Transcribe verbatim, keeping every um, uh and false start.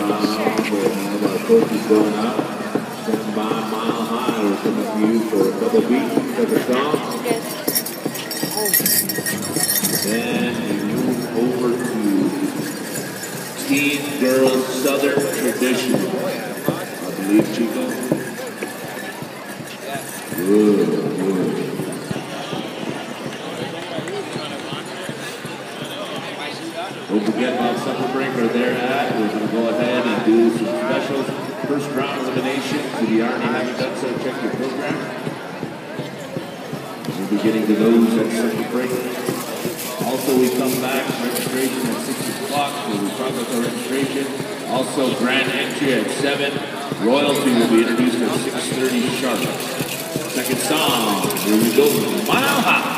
All of our coaches going up. Second by Mile High will come up to you for a double beat, second song. Then we move over to Teen Girls Southern Traditional. I believe, Chico. Good, good. Don't forget about Supper Break where they're at. We're going to go ahead and do some specials. First round elimination. If you already haven't done so, check your program. We'll be getting to those at Supper Break. Also, we come back, registration at six o'clock. We'll be process our registration. Also, grand entry at seven. Royalty will be introduced at six thirty sharp. Second song, here we go, Mile High.